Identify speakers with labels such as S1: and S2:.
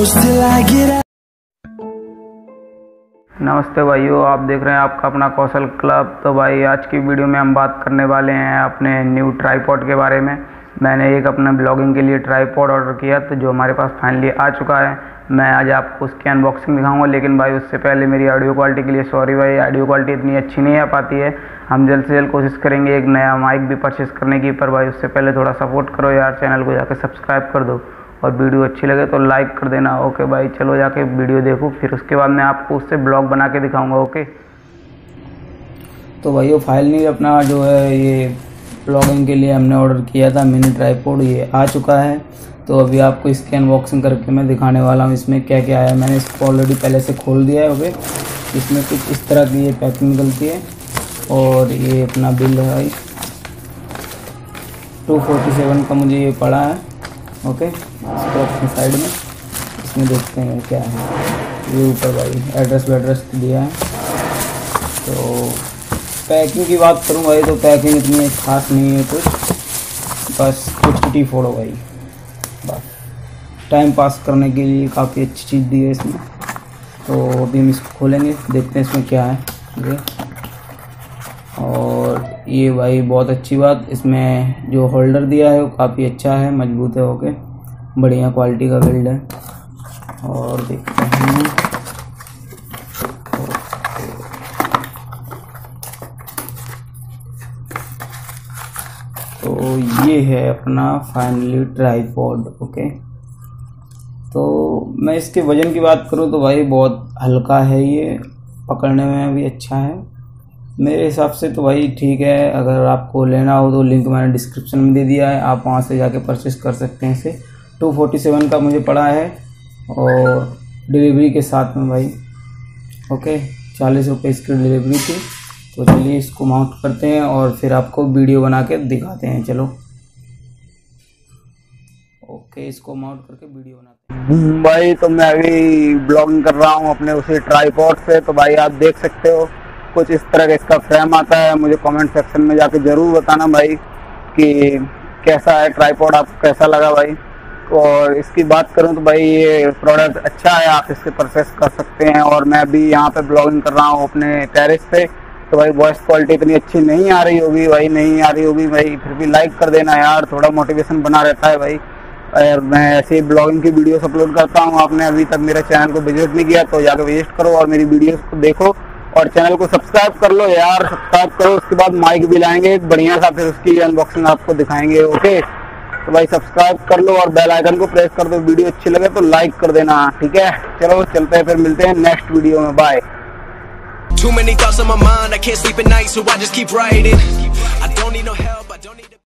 S1: close till I get out.
S2: नमस्ते भाइयों, आप देख रहे हैं आपका अपना कौशल क्लब। तो भाई आज की वीडियो में हम बात करने वाले हैं अपने न्यू ट्राइपॉड के बारे में। मैंने एक अपने ब्लॉगिंग के लिए ट्राइपॉड ऑर्डर किया तो जो हमारे पास फाइनली आ चुका है। मैं आज आपको उसकी अनबॉक्सिंग दिखाऊंगा, लेकिन भाई उससे पहले मेरी ऑडियो क्वालिटी के लिए सॉरी भाई, ऑडियो क्वालिटी इतनी अच्छी नहीं आ पाती है। हम जल्द से जल्द कोशिश करेंगे एक नया माइक भी परचेस करने की, पर भाई उससे पहले थोड़ा सपोर्ट करो यार, चैनल को जाकर सब्सक्राइब कर दो और वीडियो अच्छी लगे तो लाइक कर देना। ओके भाई, चलो जाके वीडियो देखो, फिर उसके बाद मैं आपको उससे ब्लॉग बना के दिखाऊंगा। ओके तो भाई फाइनली अपना जो है ये ब्लॉगिंग के लिए हमने ऑर्डर किया था मिनी ट्राइपॉड, ये आ चुका है। तो अभी आपको इसकी अनबॉक्सिंग करके मैं दिखाने वाला हूँ इसमें क्या क्या है। मैंने इसको ऑलरेडी पहले से खोल दिया है। ओके, इसमें कुछ इस तरह की ये पैकिंग निकलती है और ये अपना बिल है भाई 247 का मुझे ये पड़ा है। ओके, इसको अपनी साइड में इसमें देखते हैं क्या है। ये ऊपर भाई एड्रेस दिया है। तो पैकिंग की बात करूँ भाई तो पैकिंग इतनी खास नहीं है कुछ, बस कुछ टी फोड़ो भाई, बस टाइम पास करने के लिए काफ़ी अच्छी चीज़ दी है इसमें। तो अभी हम इसको खोलेंगे, देखते हैं इसमें क्या है ये। और ये भाई बहुत अच्छी बात, इसमें जो होल्डर दिया है वो काफ़ी अच्छा है, मजबूत है। ओके, बढ़िया क्वालिटी का बिल्ड है। और देखते हैं तो ये है अपना फाइनली ट्राइपॉड। ओके, तो मैं इसके वज़न की बात करूँ तो भाई बहुत हल्का है, ये पकड़ने में भी अच्छा है मेरे हिसाब से। तो भाई ठीक है, अगर आपको लेना हो तो लिंक मैंने डिस्क्रिप्शन में दे दिया है, आप वहाँ से जाके परचेस कर सकते हैं इसे। 247 का मुझे पड़ा है और डिलीवरी के साथ में भाई। ओके, 40 रुपये इसकी डिलीवरी थी। तो चलिए इसको माउंट करते हैं और फिर आपको वीडियो बना के दिखाते हैं। चलो ओके, इसको माउंट करके वीडियो बनाते हैं भाई। तो मैं अभी ब्लॉगिंग कर रहा हूँ अपने उसी ट्राइपॉड से। तो भाई आप देख सकते हो कुछ इस तरह का इसका फ्रेम आता है। मुझे कमेंट सेक्शन में जाके ज़रूर बताना भाई कि कैसा है ट्राइपॉड, आपको कैसा लगा भाई। और इसकी बात करूं तो भाई ये प्रोडक्ट अच्छा है, आप इससे परचेस कर सकते हैं। और मैं अभी यहाँ पे ब्लॉगिंग कर रहा हूँ अपने टेरेस पे। तो भाई वॉइस क्वालिटी इतनी अच्छी नहीं आ रही होगी भाई, नहीं आ रही होगी भाई, फिर भी लाइक कर देना यार, थोड़ा मोटिवेशन बना रहता है भाई। और मैं ऐसे ही ब्लॉगिंग की वीडियोस अपलोड करता हूँ। आपने अभी तक मेरे चैनल को विजिट नहीं किया तो जाकर विजिट करो और मेरी वीडियोस को देखो और चैनल को सब्सक्राइब कर लो यार, सब्सक्राइब करो। उसके बाद माइक भी लाएंगे एक बढ़िया सा, फिर उसकी अनबॉक्सिंग आपको दिखाएंगे। ओके, तो भाई सब्सक्राइब कर लो और बेल आइकन को प्रेस कर दो। वीडियो अच्छी लगे तो लाइक कर देना, ठीक है। चलो चलते हैं, फिर मिलते हैं नेक्स्ट वीडियो में। Bye.
S3: Too many thoughts on my mind, I can't sleep at night, so I just keep writing. I don't need no help, I don't need